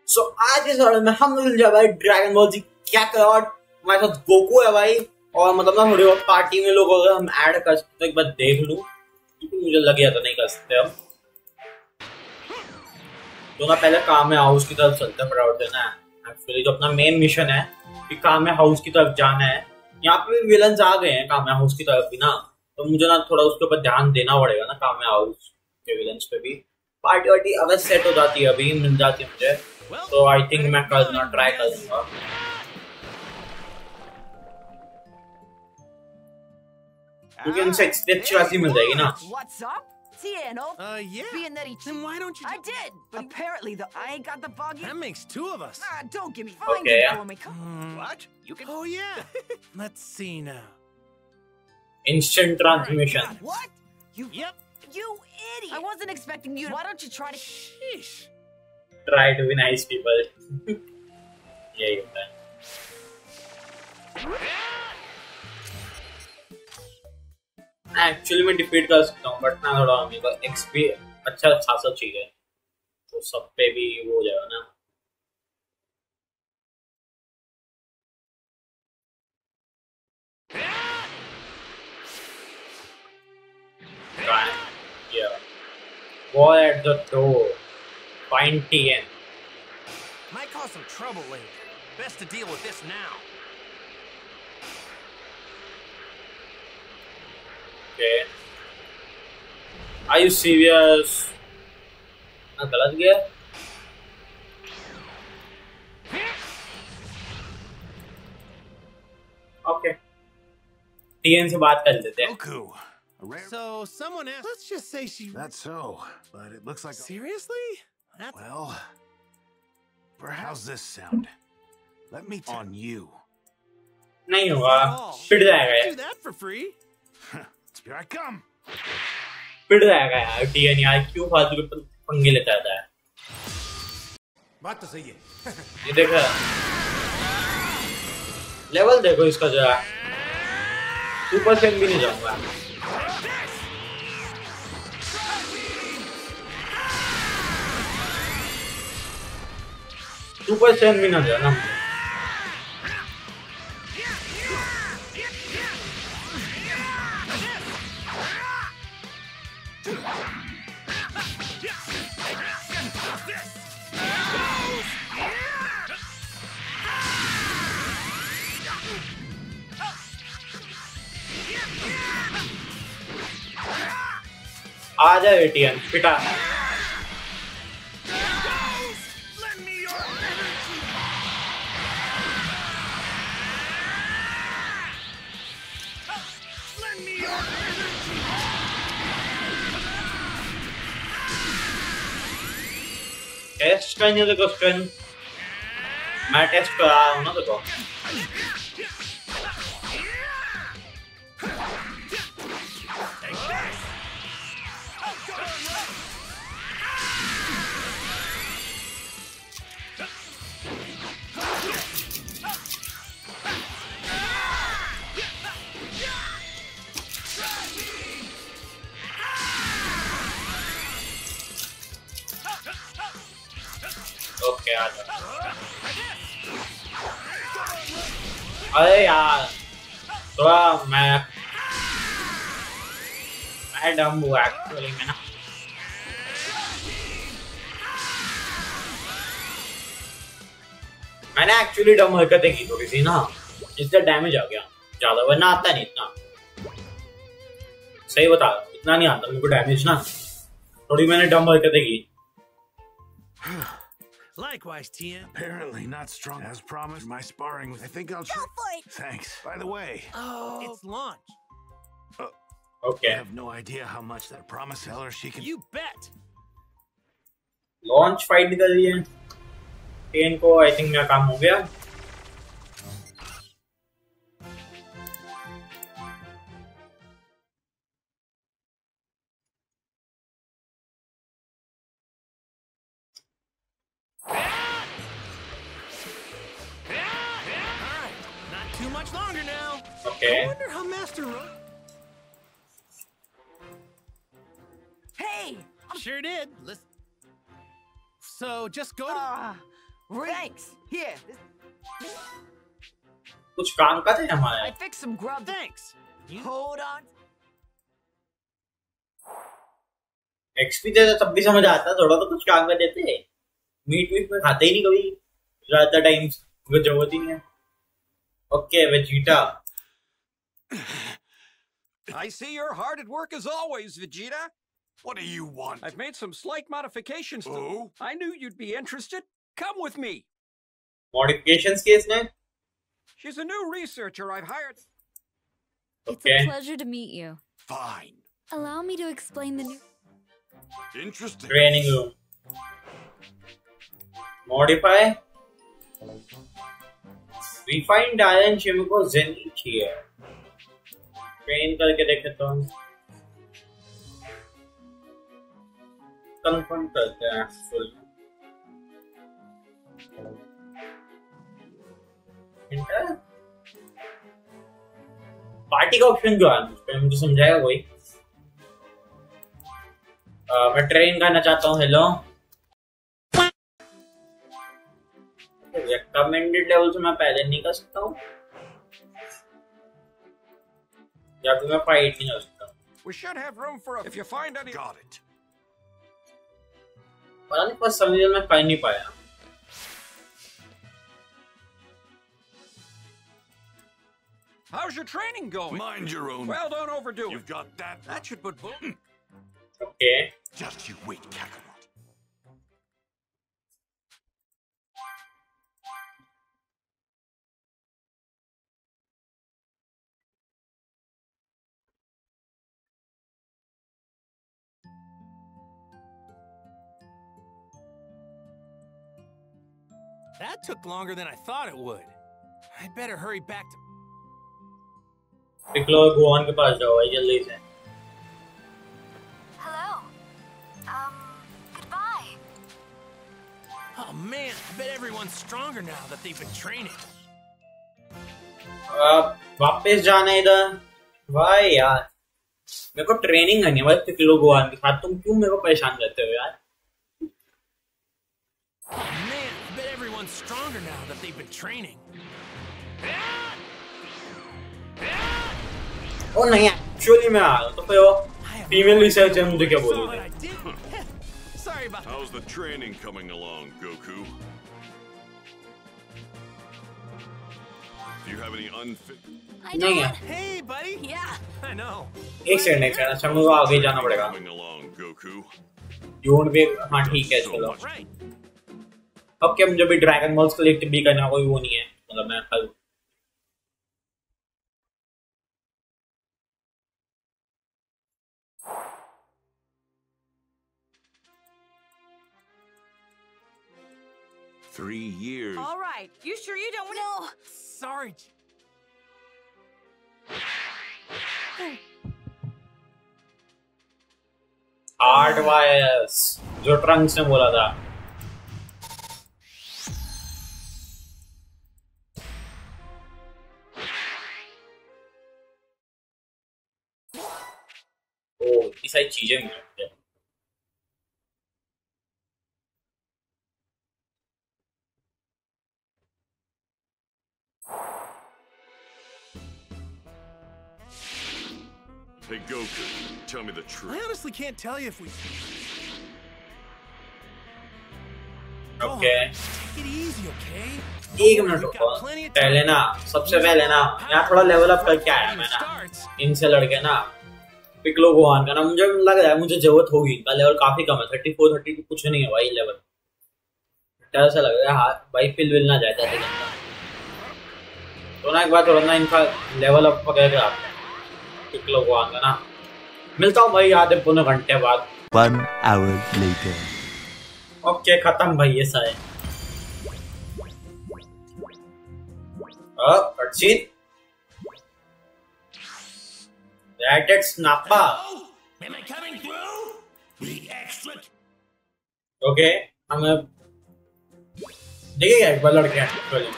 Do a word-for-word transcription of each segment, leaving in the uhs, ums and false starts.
सो आज के सवाल में हम लोग जो भाई ड्रैगन बॉल जी क्या करो, हमारे साथ गोकू है भाई, और मतलब ना थोड़ी बहुत पार्टी में लोग अगर हम ऐड कर सकते एक बार देख लूं, क्योंकि मुझे लग गया तो नहीं कर सकते अब। तो ना पहले काम है हाउस की तरफ चलते हैं फटाफट से ना। एक्चुअली जो अपना मेन मिशन है कि काम है हाउस की तरफ जाना है। यहाँ पे विलन्स आ गए हैं काम है हाउस की तरफ भी ना, तो मुझे ना थोड़ा उसके ऊपर ध्यान देना पड़ेगा ना काम है हाउस के विलन्स पे भी। पार्टी वार्टी अगर सेट हो जाती है अभी मिल जाती है मुझे, तो आई थिंक मैं करना ट्राई कर दूंगा। क्योंकि इनसे अच्छी खासी मिल जाएगी ना। Tiano? Uh, yeah. Being that he... Then why don't you... I did! But apparently, the... I ain't got the bug yet. That makes two of us. Ah, don't give me... Find Okay. it for me. Come on. Mm, what? You can... Oh, yeah. Let's see now. Instant transmission. Right, What? You... Yep. You idiot! I wasn't expecting you to... Why don't you try to... Sheesh. Try to be nice people. यही होता है। Actually मैं defeat कर सकता हूँ, but ना थोड़ा मेरे को एक्सपी अच्छा खासा चाहिए, तो सब पे भी वो हो जाएगा ना। Yeah. Wall at the door. Find T N. Might cause some trouble later. Best to deal with this now. Okay. Are you serious? हाँ गलत गया। Okay. T N से बात कर लेते हैं। Goku. So someone asked. Let's just say she. That's so, but it looks like. Seriously? That's... Well, perhaps. How's this sound? Let me t- on you. नहीं होगा, पिट जाएगा यार। Do that for free. Here I come. पिट जाएगा यार T N यार, क्यों फालतू के पंगे लेता रहता है। बात तो सही है। ये देखा, लेवल देखो इसका जरा, सुपर सेन भी नहीं जाऊंगा। सुपर सेन भी ना जाना। आ जाए T N पिटा। टेस्ट करने देखो स्ट्रेंथ, मैं टेस्ट कर रहा हूँ ना देखो। ओके आ जा। अरे यार थोड़ा मैं मैं डम हुआ एक्चुअली में ना। मैंने एक्चुअली डम हरकतें की थोड़ी सी ना, इससे डैमेज आ गया ज्यादा, वरना आता नहीं इतना। सही बता रहा हूँ, इतना नहीं आता मेरे को डैमेज ना, थोड़ी मैंने डम हरकतें की। Likewise, T N. Apparently not strong as promised. My sparring with. I think I'll. Go for it! Thanks. By the way. Oh. It's launch. Uh, okay. I have no idea how much that promise. Tell her she can. You bet. Launch fight कर रही है T N को, I think मेरा काम हो गया। Too much longer now. Okay. I wonder how Master Ro... Hey! Sure did. Listen. So just go to... Uh, Thanks. Here. कुछ काम का थे हमारे। I fixed some grub. Thanks. You... Hold on. XP देते तब भी समझ आता, थोड़ा तो कुछ काम का देते। मीट मीट में खाते ही नहीं कभी ज्यादा टाइम, कोई जरूरत ही नहीं है। Okay Vegeta. I see you're hard at work as always, Vegeta. What do you want? I've made some slight modifications to... Oh? I knew you'd be interested. Come with me. Modifications case ने? She's a new researcher I've hired. It's Okay. a pleasure to meet you. Fine. Allow me to explain the new... Interesting. Training room. Modify. Refined iron Shimiko Zenith here. Train करके देखे तो हम confirm करते हैं full. Inter party का option जो है मुझ पे मुझे समझाएगा कोई। आ, मैं ट्रेन करना चाहता हूँ। हेलो रिकमेंडेड लेवल से मैं पहले नहीं कर सकता हूँ या फिर मैं फाइट नहीं कर सकता। We should have room for a... If you find any... Got it. पता नहीं पर समझ में कर नहीं पाया। How's your training going? Mind your own. Well, don't overdo it. You've got that. That should put... okay Just you wait, Kakarot. That took longer than I thought it would. I'd better hurry back to... Piccolo Gohan के पास जाओ भाई जल्दी से। Hello. Um, goodbye. Oh man, I bet everyone's stronger now that they've been training. अब वापस जाना इधर। भाई यार मेरे को ट्रेनिंग करनी है भाई पिकलो गोवान के साथ। तुम क्यों मेरे को परेशान करते हो यार? Oh man, I bet everyone's stronger now that they've been training. ओ नहीं एक्चुअली मैं आ रहा तो फिर वो फीमेल रिसर्चर मुझे क्या बोलेगी? Sorry about that. How's the training coming along, Goku? Do you have any unfit? I नहीं don't... है। Hey, buddy. Yeah, I know. एक सेकंड एक सेकंड अच्छा मुझे आगे जाना पड़ेगा। Coming along, Goku. यून भी हाँ ठीक है चलो। Right. अब क्या मुझे भी ड्रैगन बॉल्स कलेक्ट भी करना कोई वो नहीं है मतलब मैं कल Three years. All right. You sure you don't want No. Sorry. Hard wires जो ट्रंक्स ने बोला था। ओ इतनी सारी चीजें मिल रही हैं। Hey, Goku, tell me the I truth. honestly can't tell you if we... okay Take it easy, okay? एक मिनट रुको। पहले ना सबसे पहले ना यहाँ थोड़ा लेवल अप करके आया मैं ना इनसे लड़के ना पिकलो गोहान का ना मुझे लग रहा है मुझे जरूरत होगी। इनका लेवल काफी कम है थर्टी फोर थर्टी टू कुछ नहीं है भाई लेवल। ऐसा लग रहा है हाँ भाई पिल विल ना जाए जैसे तो ना एक बार थोड़ा ना इनका लेवल अप पकड़ के आते हैं पिकलो गोहान का ना। मिलता हूँ भाई आधे पौने घंटे बाद। One hour later. ओके खत्म भाई ये सारे cutscene Rated Snappa. Am I coming through? Be excellent. Okay हमें देखिएगा एक बार लड़के हैं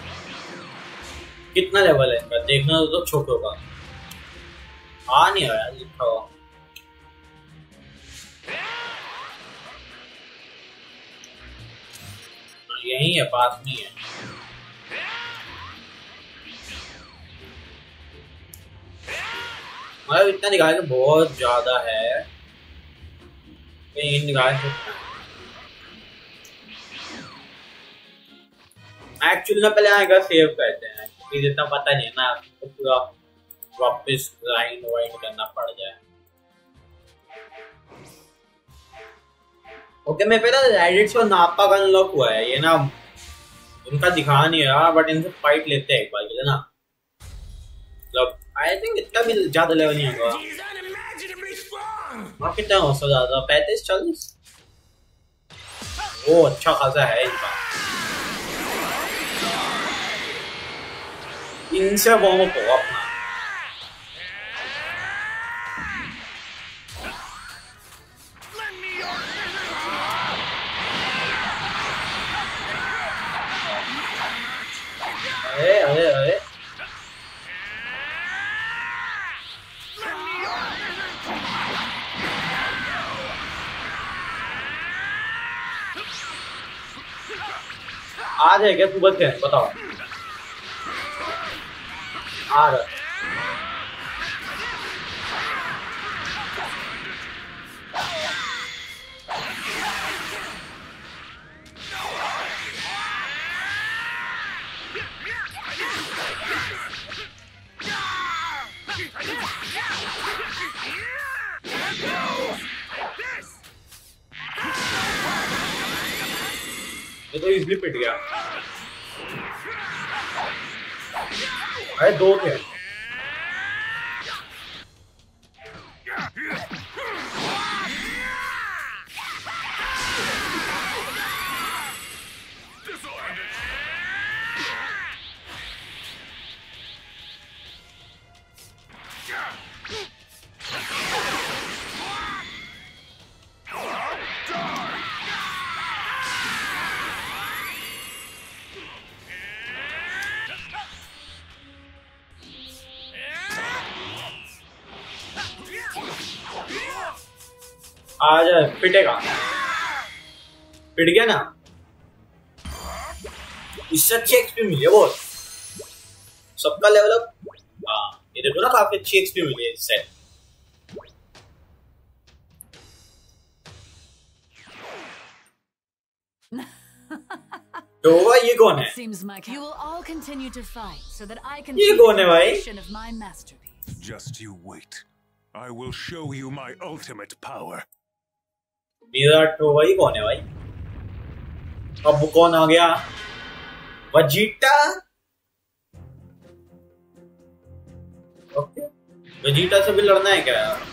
कितना लेवल है इनका देखना तो छोटों का आ नहीं रहा है लिखा हुआ। यही है, पास में है। मतलब इतना दिखाया कि बहुत ज्यादा है, इन दिखाया एक्चुअली ना पहले आएगा सेव करते हैं क्योंकि जितना पता नहीं है ना तो पूरा वापस ग्राइंड वाइंड करना पड़ जाए। ओके मैं पहले रेडिट्स और नापा का अनलॉक हुआ है, ये ना उनका दिखा नहीं रहा बट इनसे फाइट लेते हैं एक बार के लिए ना। मतलब आई थिंक इतना भी ज्यादा लेवल नहीं होगा। वहाँ कितना हो सकता ज्यादा पैंतीस चालीस, वो अच्छा खासा है इनका। इनसे वार्म अप हो अपना। अरे अरे अरे आ जाए क्या सुबह से बताओ? आ रहा ये तो इजली पिट गया। अरे दो थे। आ जाए पिटेगा, पिट गया ना। इससे अच्छी एक्सपी मिली है वो सबका लेवल अप। हाँ ये देखो ना काफी अच्छी एक्सपी मिली है इससे। तो वो ये कौन है? Seems my you will all continue to fight so that I can ये see कौन the है भाई? creation of my masterpiece. Just you wait. I will show you my ultimate power. मेरा तो वही कौन है भाई? अब कौन आ गया? वेजिटा। ओके वेजिटा से भी लड़ना है क्या यार?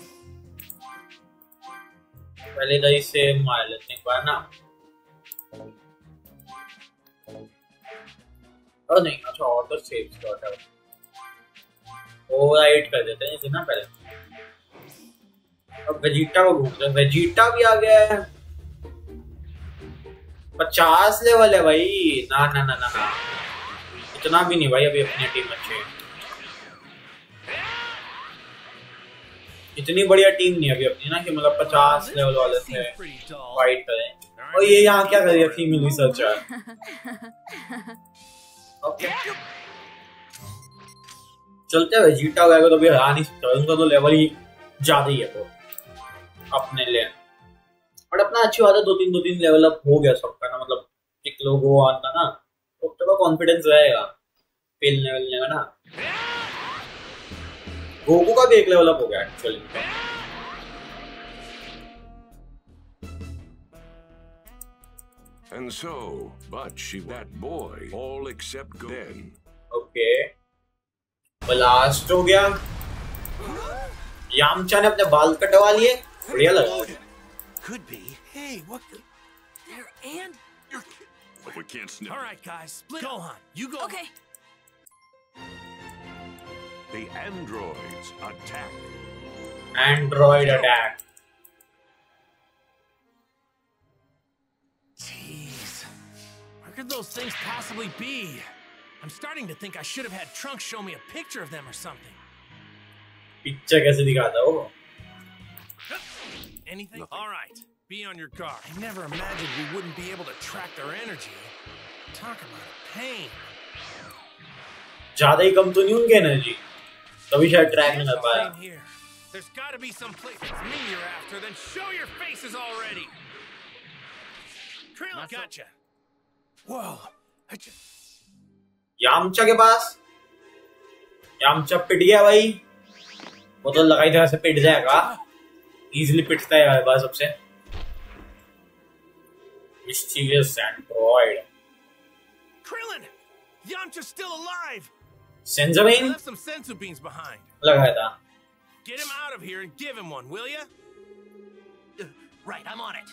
पहले तो इसे मार लेते हैं बार ना। और नहीं अच्छा और तो सेव स्लॉट है, ओवरराइड कर देते हैं इसे ना पहले। अब वेजिटा को ढूंढते हैं। वेजिटा भी आ गया है। पचास लेवल है भाई। ना ना ना ना ना इतना भी नहीं भाई, अभी अपनी टीम अच्छी है। इतनी बढ़िया टीम नहीं अभी अपनी ना कि मतलब पचास लेवल वाले से फाइट करें। और ये यहाँ क्या कर रही है फीमेल रिसर्चर? ओके चलते हैं। वेजिटा वगैरह तो अभी हरा नहीं सकता, उनका तो लेवल ही ज्यादा ही है तो अपने लिए। बट अपना अच्छी बात है दो तीन दो तीन लेवल अप हो गया सबका ना। मतलब एक लोग वो आता ना तो थोड़ा कॉन्फिडेंस रहेगा खेलने वेलने का ना। गोकू का भी एक लेवल अप हो गया actually. And so, but she that boy, all except then. Okay blast हो गया। यामचा ने अपने बाल कटवा लिए, बढ़िया लगा। Could be. Hey, what the? There and. But we can't snip. All right, guys, split. Gohan, you go. Okay. The androids attack. Android attack. Jeez, where could those things possibly be? I'm starting to think I should have had Trunks show me a picture of them or something. Picture कैसे दिखाता वो? Anything? All right. be on your guard. I never imagined we wouldn't be able to track their energy. Talk about a pain. ज़्यादा ही कम तो नहीं उनकी energy, तभी शायद track नहीं कर पाया. Same here. There's got to be some place. It's me you're after. Then show your faces already. Krillin, gotcha. Whoa. I just... Yamcha के पास, यामचा पिट गया भाई. वो तो लगाई तरह से पिट जाएगा. इजीली पिटता है यार बात सबसे. Mysterious android. Krillin, Yamcha's still alive. Senzu bean Left some sensu beans behind. लगाया था. Get him out of here and give him one, will ya? Uh, right, I'm on it.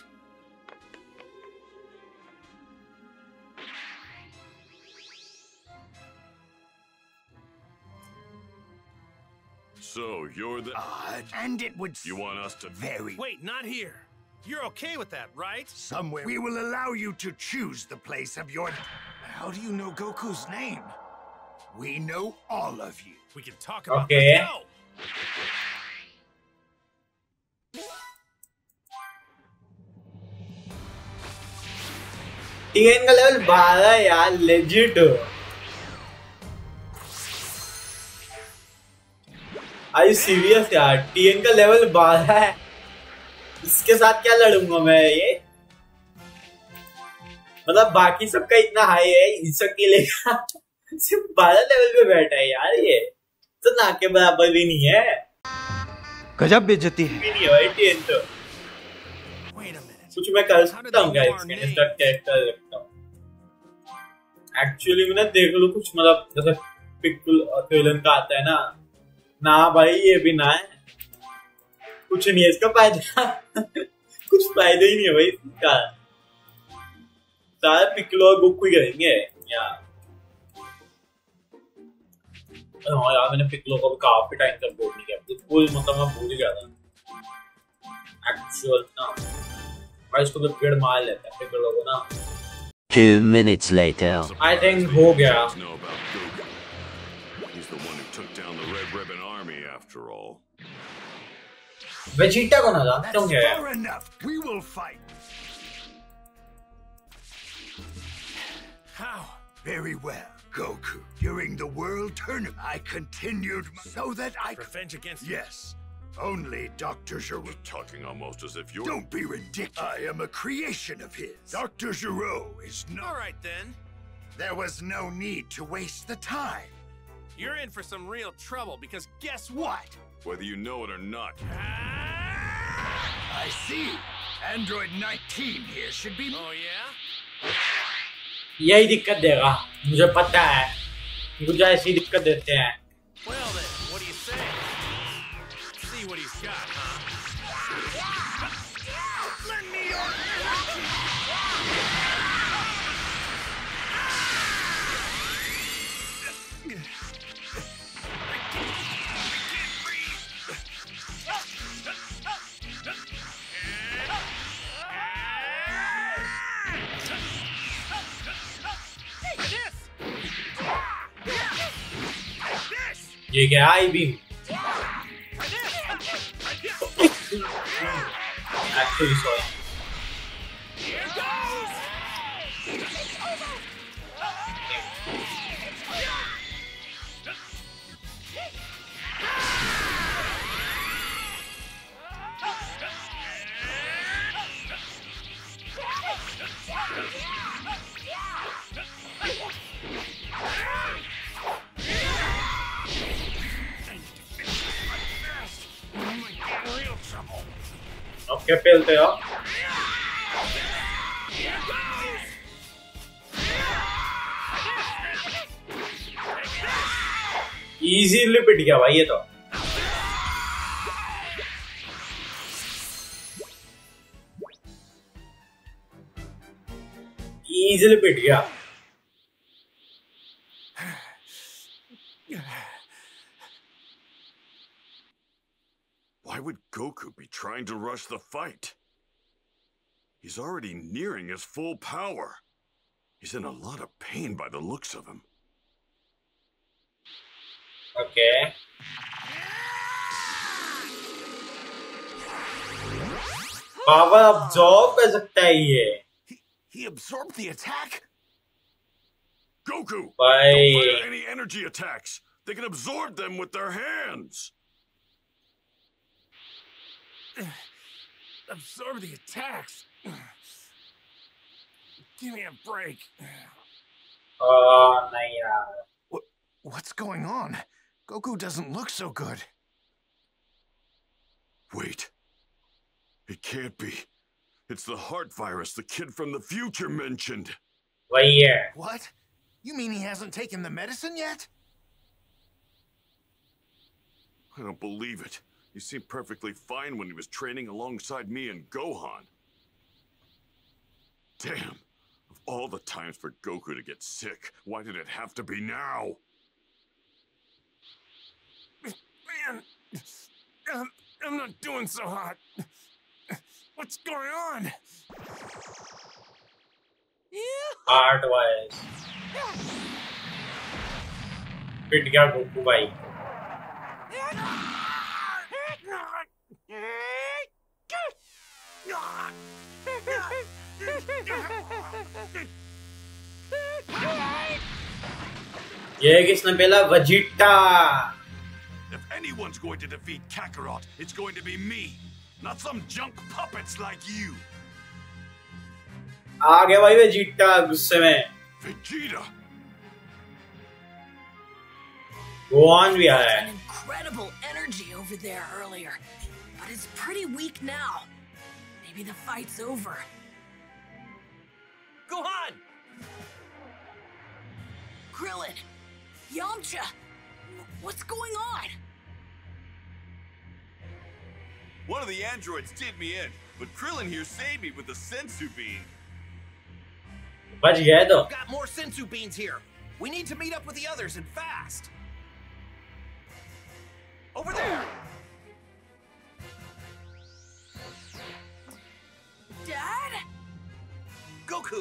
So you're the. Odd, and it would You want us to. very Wait, not here. You're okay with that, right? somewhere. We will allow you to choose the place of your. How do you know Goku's name? We know all of you. We can talk about Okay. this. Go! Tien का level बारह यार, legit. I serious यार, Tien का level बारह है. इसके साथ क्या लड़ूंगा मैं ये? मतलब बाकी सबका इतना हाई है, इस अकेले का सिर्फ बारह लेवल पे बैठा है यार. ये तो ना के बराबर भी नहीं है. गजब बेइज्जती है. भी नहीं है भाई टीएन तो. Wait a minute. कुछ मैं कर सकता हूँ क्या इसके इसका कैरेक्टर रखता हूँ. एक्चुअली में ना देख लो कुछ, मतलब जैसे पिक्कुल और क्रिलन का आता है ना. ना भाई ये भी ना है, कुछ नहीं है इसका फायदा. कुछ फायदा ही नहीं है भाई इसका. सारे पिक्कुल और गोकू ही करेंगे यार. हाँ यार, मैंने पिक्कुलो को भी काफी टाइम तक बोल नहीं किया. बिल्कुल मतलब मैं भूल गया था एक्चुअल ना. भाई इसको तो पेड़ मार लेता है पिक्कुलो को ना. Two minutes later. I think हो गया. Know about Goku. He's the one who took down the Red Ribbon Army, after all. Vegeta को ना जानते That's होंगे. far enough. We will fight. How? Very well, Goku. During the World Tournament, I continued my- so that I could. Revenge against Yes. Only Doctor Gero. You're talking almost as if you're. Don't be ridiculous. I am a creation of his. Doctor Gero is All not. right then. There was no need to waste the time. You're in for some real trouble because guess What? Whether you know it or not. I see. Android nineteen here should be. Oh yeah? यही दिक्कत देगा, मुझे पता है. मुझे ऐसी दिक्कत देते हैं. Well then, what do you say? See what he's got, huh? Lend me your energy. ये क्या आई भी एक्चुअली सॉरी. अब क्या पेलते हो? इजीली पिट गया भाई ये तो. इजीली पिट गया. Why would Goku be trying to rush the fight? He's already nearing his full power. He's in a lot of pain by the looks of him. Okay. Power absorb कर सकता है ये। He, he absorbed the attack? Goku! Bye. Don't fire any energy attacks! They can absorb them with their hands! Absorb the attacks. Give me a break. Oh, नहीं यार। What, what's going on? Goku doesn't look so good. Wait. It can't be. It's the heart virus the kid from the future mentioned. वही है। What? You mean he hasn't taken the medicine yet? I don't believe it. He seemed perfectly fine when he was training alongside me and Gohan. Damn. Of all the times for Goku to get sick, why did it have to be now? Man, I'm, I'm not doing so hot. What's going on? Heart wise। पिट गया Goku भाई। ये किसने पहला? Vegeta. If anyone's going to defeat Kakarot, it's going to be me, not some junk puppets like you. आ गया भाई Vegeta गुस्से में। Vegeta! गोहान भी आया An है। incredible energy over there earlier, but it's pretty weak now. Maybe the fight's over. Gohan! Krillin! Yamcha! What's going on? One of the androids did me in, but Krillin here saved me with the Sensu Bean. बच गया तो। Got more Sensu beans here. We need to meet up with the others and fast. Over there. Dad? Goku.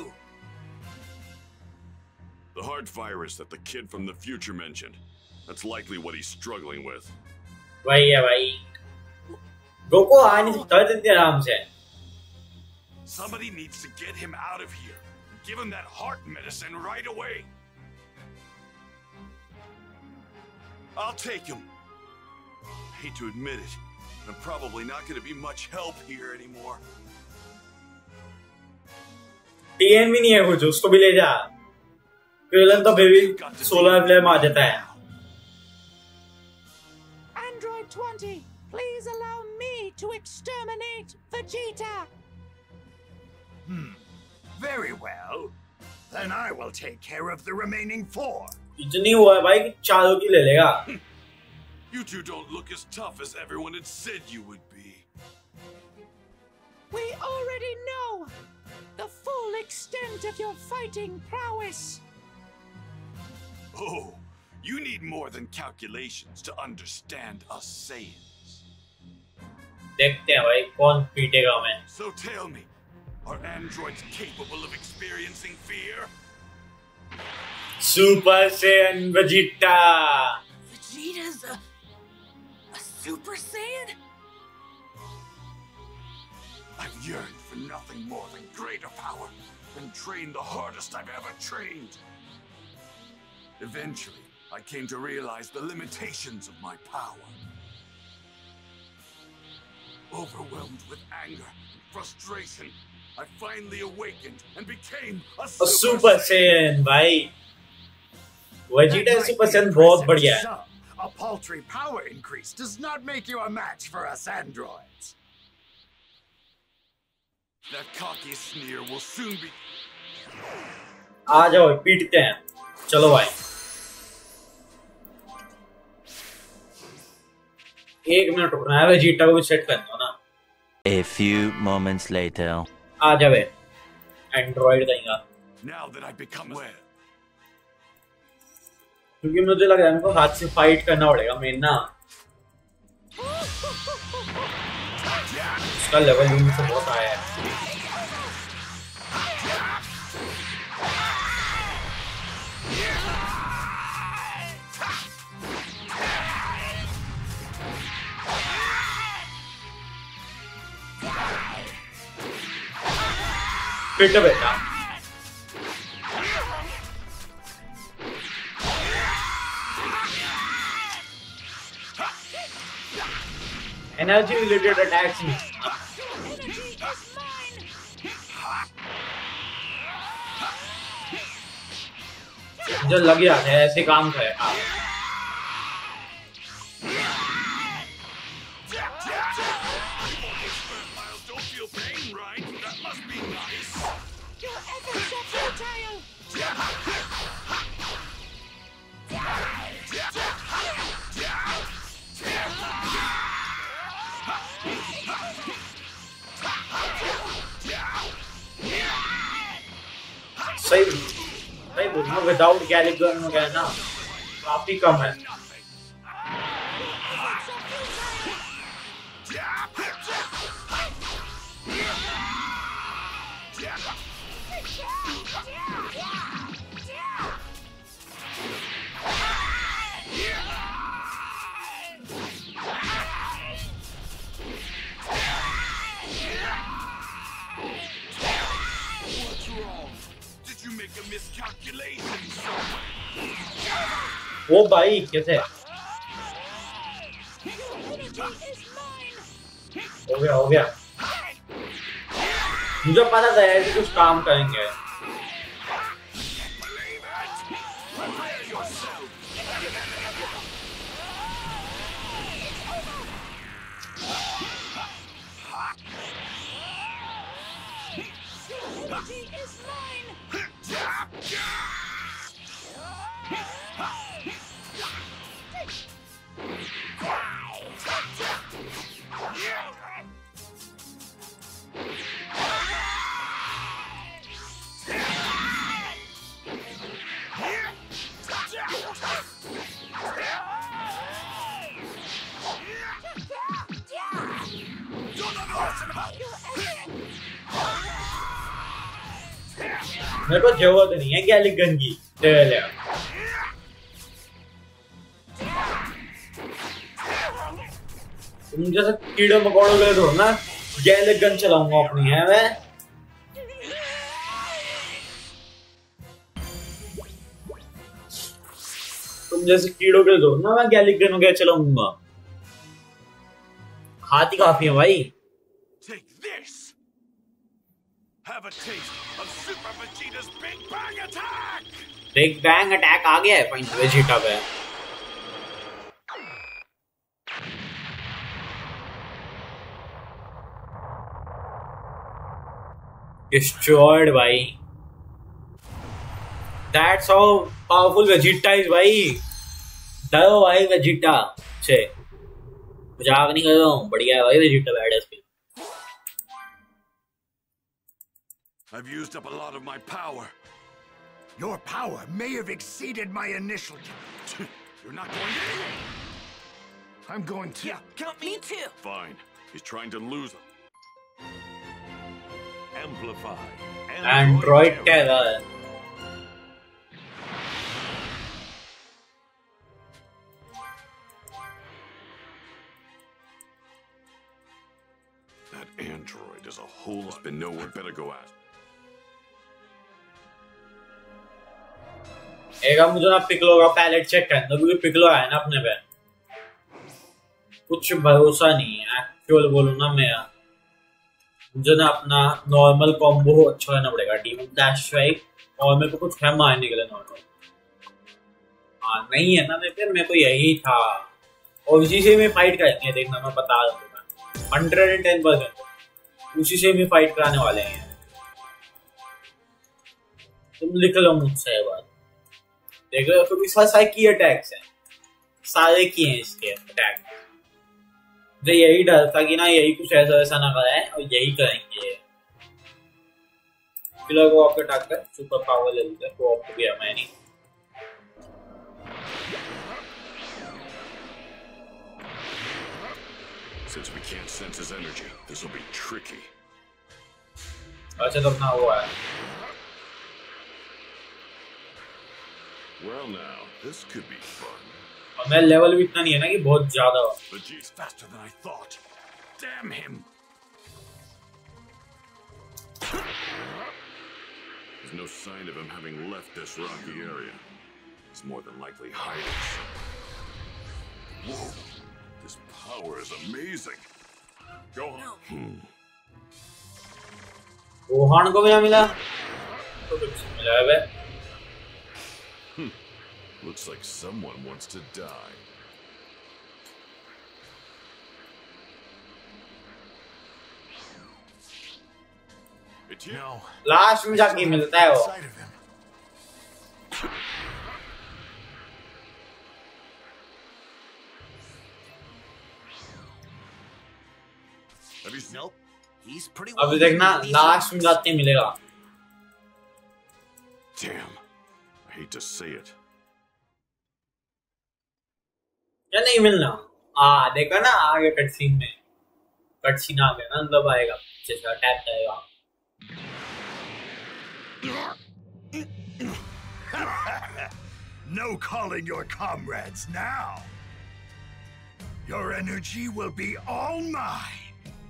The heart virus that the kid from the future mentioned. That's likely what he's struggling with. वही है भाई। Goku आ नहीं सकता इतनी आराम से। Somebody needs to get him out of here. Give him that heart medicine right away. I'll take him. I hate to admit it, I'm probably not going to be much help here anymore. Tien भी नहीं है कुछ, उसको भी ले जा। क्रिलन तो baby solar flare मार देता है। Android twenty, please allow me to exterminate Vegeta. Hmm. Very well. Then I will take care of the remaining four. इतनी हुआ है भाई कि चारों की ले लेगा। You two don't look as tough as everyone had said you would be. We already know the full extent of your fighting prowess. Oh, you need more than calculations to understand us Saiyans. देखते हैं भाई कौन पीटेगा मैं। So tell me, are androids capable of experiencing fear? Super Saiyan Vegeta. Vegeta's a, a Super Saiyan? I've yearned for nothing more than greater power and trained the hardest I've ever trained. Eventually, I came to realize the limitations of my power. Overwhelmed with anger and frustration, I finally awakened and became a A Super, Super Saiyan भाई। Vegeta That Super might be Saiyan बहुत impressive बढ़िया to है। some. A paltry power increase does not make you a match for us androids. That cocky sneer will soon be. आ जाओ पीटते हैं। चलो भाई। एक मिनट रुकना है, वेजिटा को भी सेट करना है ना। A few moments later. आ जावे एंड्रॉइड कहेगा। Now that I've become aware. क्योंकि मुझे लग रहा है इनको हाथ से फाइट करना पड़ेगा मेन ना। उसका लेवल भी मुझसे बहुत आया है। पिट बेटा। एनर्जी रिलेटेड अटैक्स जो लग जाते हैं ऐसे काम करेगा। सही सही बोलना, विदाउट गैलिक गन हो गया ना काफी कम है। वो भाई कैसे हो गया हो गया, मुझे पता था ऐसे कुछ काम करेंगे। मेरे को जरूरत नहीं है गैलिक गन की। तुम जैसे कीड़े मकोड़ों के तो ना गैलिक गन चलाऊंगा अपनी है मैं। तुम जैसे कीड़ों के तो ना मैं गैलिक गन वगैरह चलाऊंगा। हाथी काफी है भाई। बिग बैंग अटैक आ गया है पॉइंट वेजिटा पे। डिस्ट्रॉयड भाई। That's how powerful Vegeta is भाई। डरो भाई वेजिटा से, मजाक नहीं कर रहा हूँ। बढ़िया है भाई वेजिटा बैड है। I've used up a lot of my power. Your power may have exceeded my initial. You're not going to. I'm going to. Yeah, count me too. Fine. He's trying to lose them. Amplify. Android terror. That android is a whole lot. Been nowhere. Better go ask. एक मुझे ना Piccolo का palette check करना, क्योंकि Piccolo है ना अपने पे कुछ भरोसा नहीं है। एक्चुअल बोलूं ना मैं, मुझे ना अपना नॉर्मल कॉम्बो अच्छा करना पड़ेगा। डीमन डैश स्ट्राइक और मेरे को कुछ है मारने के लिए नॉर्मल। हाँ नहीं है ना मेरे पे, मेरे को यही था और इसी से मैं फाइट करेंगे। देखना मैं बता दूंगा हंड्रेड एंड टेन परसेंट उसी से भी फाइट कराने वाले हैं। तुम लिख लो मुझसे बात। देख लो क्योंकि सारे की अटैक्स हैं, सारे किए हैं इसके अटैक। मुझे यही डर था कि ना यही कुछ ऐसा ऐसा ना कराए और यही करेंगे। किलर को आपके अटैक कर सुपर पावर ले लेते हैं। को आपको भी है मैं नहीं। Since we can't sense his energy, this will be tricky. अच्छा तो अपना हुआ है। Well now, this could be fun. और मेरा लेवल भी इतना नहीं है ना कि बहुत ज्यादा हो। Vegeta's faster than I thought. Damn him! There's no sign of him having left this rocky area. He's more than likely hiding somewhere. Whoa! This power is amazing. Go on. Hmm. Gohan को क्या मिला? तो कुछ मिला है बे? Hmm. Looks like someone wants to die. It's you. No. Last में जाके मिलता है वो. Nope. He's pretty अभी देखना लास्ट में जाते मिलेगा. Damn. I hate to say it. क्या नहीं मिलना? आ देखा ना आगे कट सीन में. कट सीन आ गया ना अंदर आएगा. जैसा टैप आएगा. No calling your comrades now. Your energy will be all mine.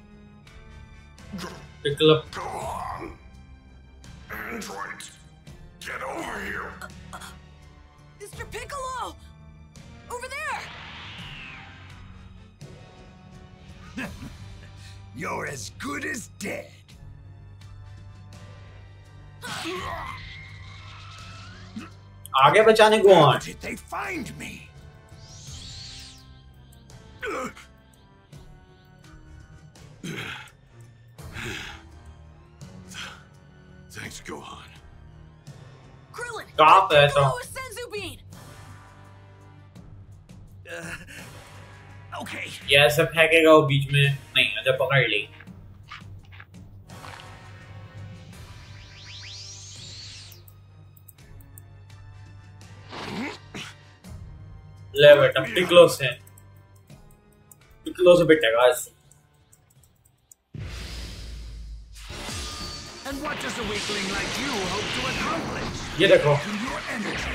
Pickle up. Go on. Android, get over here. Uh, uh, Mister Piccolo! Over there! You're as good as dead. आगे बचाने को How did they find me? Thanks, Gohan. Krillin! कहाँ पे है तो? throw a Senzu bean! Uh, okay. ये ऐसे फेंकेगा वो बीच में नहीं अच्छा पकड़ ली. ले बेटा पिकलो से पिकलो से बेटेगा ऐसे. And what does a weakling like you hope to accomplish? ये देखो. Your energy.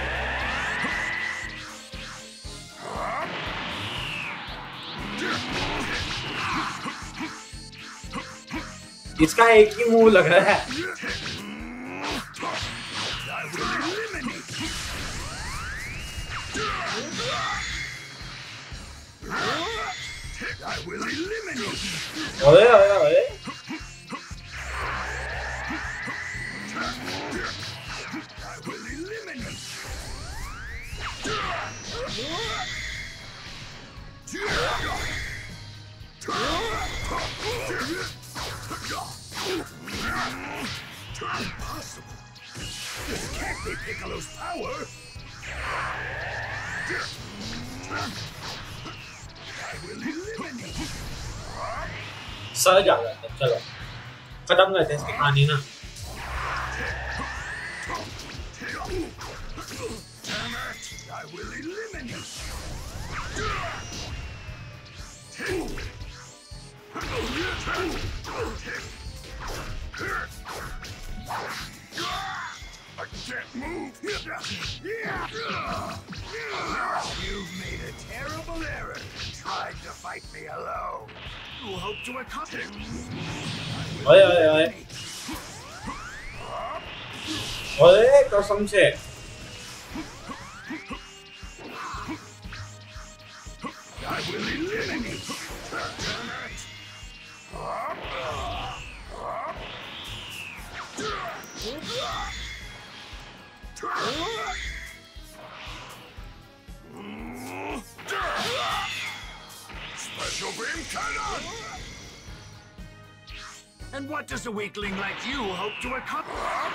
इसका एक ही मूव लग रहा है. I will eliminate you. I will eliminate you. ओए ओए ओए. I will eliminate Impossible. This can't be Piccolo's power. I will eliminate you. सज आ जाता. चलो खत्म करते हैं इसकी कहानी ना. I will eliminate I can't move. You've made a terrible error trying to fight me alone. You hope to accomplish. ओए ओए ओए ओए कसम से. I will eliminate. Special beam cannon. And what does a weakling like you hope to accomplish?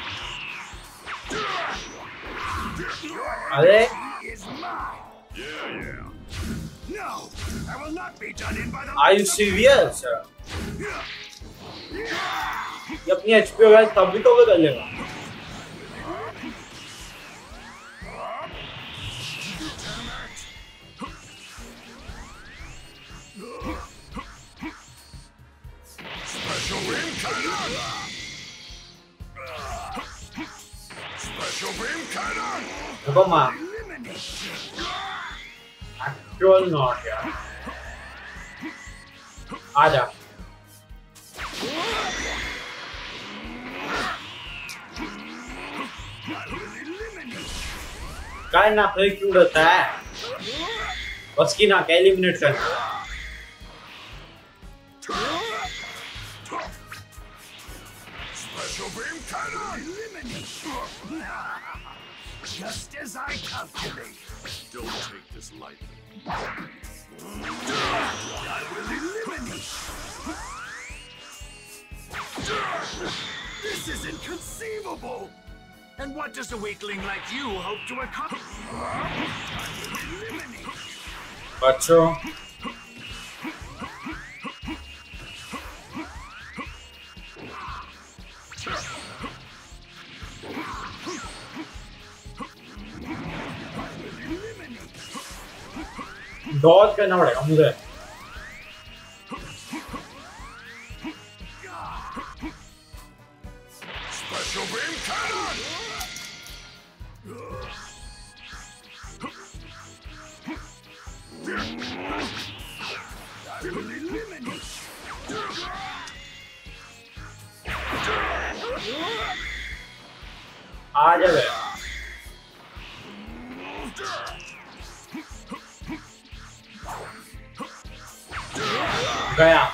अरे He is mine. Yeah, yeah. No, I will not be done in by the. Are you serious? ये अपनी HP वगैरह तब भी तो कर लेगा. Special beam cannon. Special beam cannon. देखो माँ एक्चुअल नॉट यार. आजा. काय ना फिर क्यों रहता है बस की ना क्या एलिमिनेट कर Special beam cannon! Just as I calculate. Don't take this lightly. I will eliminate. This is inconceivable. And what does a weakling like you hope to accomplish? I will eliminate. बच्चों dodge करना पड़ेगा मुझे Special beam cannon! I will eliminate. आ जा बे गया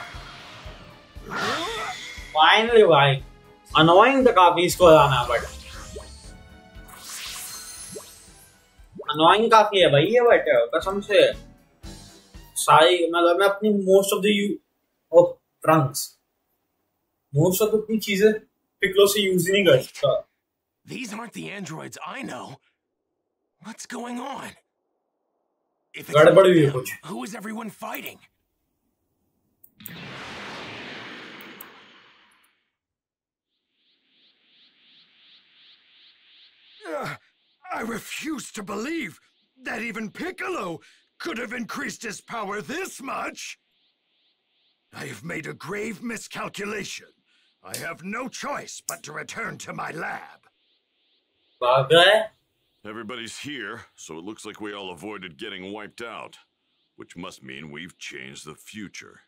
finally भाई annoying तो काफी इसको जाना बट अनोइंग काफी है भाई ये बट कसम से सारी मतलब मैं अपनी most of the you of Trunks most of अपनी चीजें पिकलो से यूज ही नहीं कर सकता These aren't the androids I know. What's going on? If it's गड़बड़ हुई है them, कुछ who is everyone fighting? Uh, I refuse to believe that even Piccolo could have increased his power this much. I have made a grave miscalculation. I have no choice but to return to my lab. भाग रहा है Everybody's here, so it looks like we all avoided getting wiped out. Which must mean we've changed the future.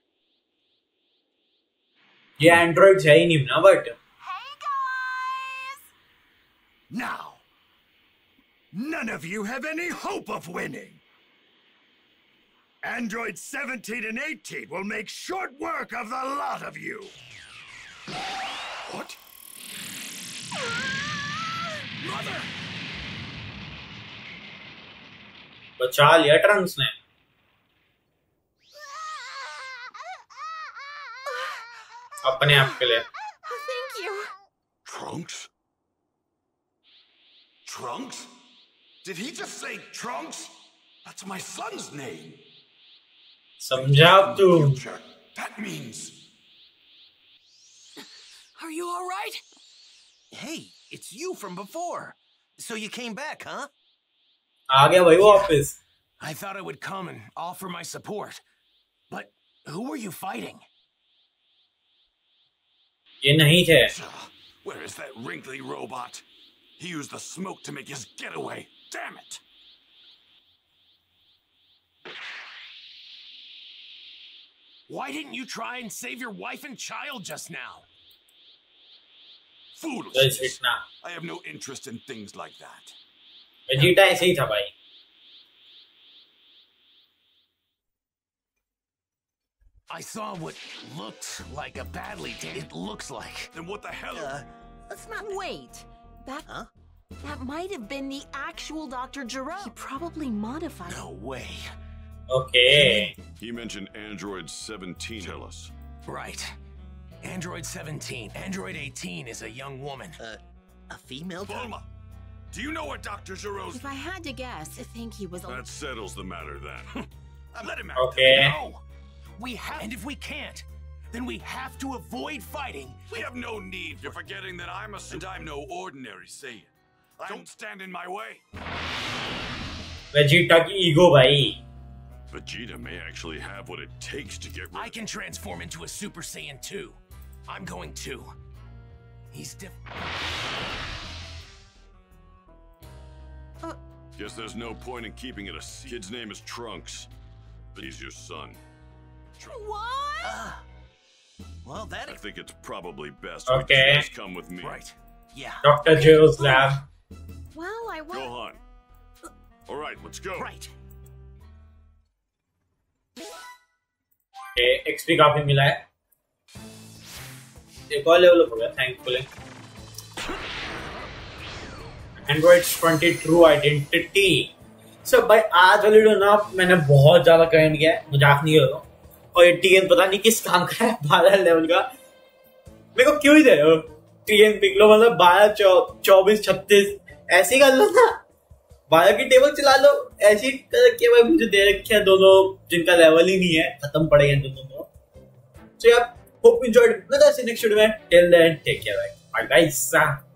ये androids है ही नहीं ना but Hey guys! Now, none of you have any hope of winning. Android seventeen and eighteen will make short work of the lot of you. What? Mother! बचा लिया Trunks ने अपने आप के लिए Thank you. Trunks? Trunks? Did he just say Trunks? That's my son's name. समझा अब तू Future. That means... Are you all right? Hey, it's you from before. So you came back, huh? आ गया भाई वो वापस I thought I would come and offer my support. But who were you fighting? ये नहीं थे Where is that wrinkly robot? He used the smoke to make his getaway. Damn it! Why didn't you try and save your wife and child just now? Foolishness. इतना I have no interest in things like that. Vegeta ऐसे ही था भाई I saw what looked like a badly damaged. It looks like. Then what the hell? Uh, Let's not wait. That huh? that might have been the actual Doctor Gero. He probably modified. No way. Okay. He mentioned Android seventeen. Tell us. Right. Android seventeen. Android eighteen is a young woman. Uh, a female? Bulma, do you know what Doctor Zero's... If I had to guess, I think he was a That settles the matter then. Let him out. Okay. No. We have, and if we can't, then we have to avoid fighting. We have no need. You're forgetting that I'm a... And I'm no ordinary Saiyan. Don't stand in my way. Vegeta की ego भाई Vegeta may actually have what it takes to get rid I can transform into a Super Saiyan too. I'm going to. He's diff. Guess there's no point in keeping it a secret. Kid's name is Trunks. But he's your son. what? Ah. Well, that... I think it's probably best Okay. if you guys come with me. Right. Yeah. Doctor Gero's lab Well, I went. Gohan. All right, let's go. Right. XP काफी मिला है, एक और level हो गया thankfully. Android twenty true identity. सब भाई आज वाली वीडियो ना मैंने बहुत ज्यादा कमेंट किया है, मजाक नहीं कर रहा हूँ। और ये टीएन पता नहीं किस काम का है, बारह लेवल का। मेरे को क्यों ही दे रहे हो टीएन पिकलो, मतलब बारह चौबीस छत्तीस ऐसे ही कर लो ना, बारह की टेबल चला लो ऐसी करके। भाई मुझे दे रखे हैं दोनों जिनका लेवल ही नहीं है, खत्म पड़े हैं दोनों को। सो यार hope you enjoyed, let's see next video में। Till then take care, bye guys.